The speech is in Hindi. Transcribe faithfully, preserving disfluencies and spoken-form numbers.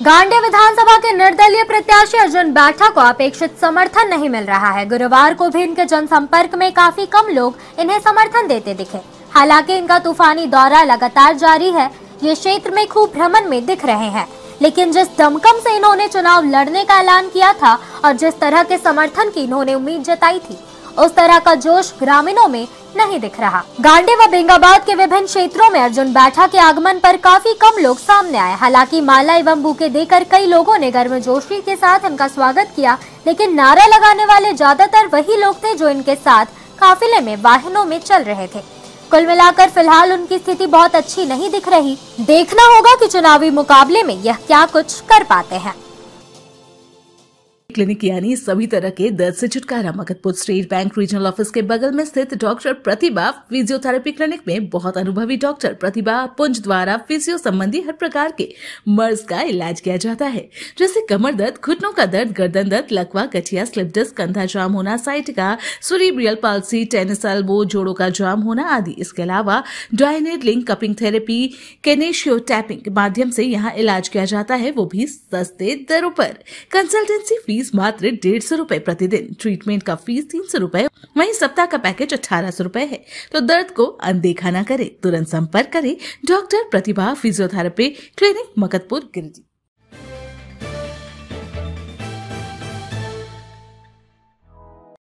गांडे विधानसभा के निर्दलीय प्रत्याशी अर्जुन बैठा को अपेक्षित समर्थन नहीं मिल रहा है। गुरुवार को भी इनके जनसंपर्क में काफी कम लोग इन्हें समर्थन देते दिखे। हालांकि इनका तूफानी दौरा लगातार जारी है। ये क्षेत्र में खूब भ्रमण में दिख रहे हैं, लेकिन जिस दमखम से इन्होंने चुनाव लड़ने का ऐलान किया था और जिस तरह के समर्थन की इन्होंने उम्मीद जताई थी, उस तरह का जोश ग्रामीणों में नहीं दिख रहा। गांडे व बेंगाबाद के विभिन्न क्षेत्रों में अर्जुन बैठा के आगमन पर काफी कम लोग सामने आए। हालांकि माला एवं बुके देकर कई लोगों ने गर्मजोशी के साथ इनका स्वागत किया, लेकिन नारा लगाने वाले ज्यादातर वही लोग थे जो इनके साथ काफिले में वाहनों में चल रहे थे। कुल मिलाकर फिलहाल उनकी स्थिति बहुत अच्छी नहीं दिख रही। देखना होगा कि चुनावी मुकाबले में यह क्या कुछ कर पाते हैं। क्लिनिक यानी सभी तरह के दर्द से छुटकारा। Magadhpur state bank regional office के बगल में स्थित डॉक्टर प्रतिभा फिजियोथेरेपी क्लिनिक में बहुत अनुभवी डॉक्टर प्रतिभा पुंज द्वारा फिजियो संबंधी हर प्रकार के मर्ज का इलाज किया जाता है, जैसे कमर दर्द, घुटनों का दर्द, गर्दन दर्द, लकवा, गठिया, स्लिप डिस्क, कंधा जाम होना, sciatica, cerebral palsy, tennis elbow, जोड़ों का जाम होना आदि। इसके अलावा dry needling, cupping therapy, kinesio taping के माध्यम से यहाँ इलाज किया जाता है, वो भी सस्ते दरों पर। कंसल्टेंसी फीस मात्र डेढ़ सौ रूपए प्रतिदिन। ट्रीटमेंट का फीस तीन सौ रूपए, वहीं सप्ताह का पैकेज अठारह सौ रूपए है। तो दर्द को अनदेखा न करे, तुरंत संपर्क करें doctor Pratibha physiotherapy clinic, Magadhpur, Giridih.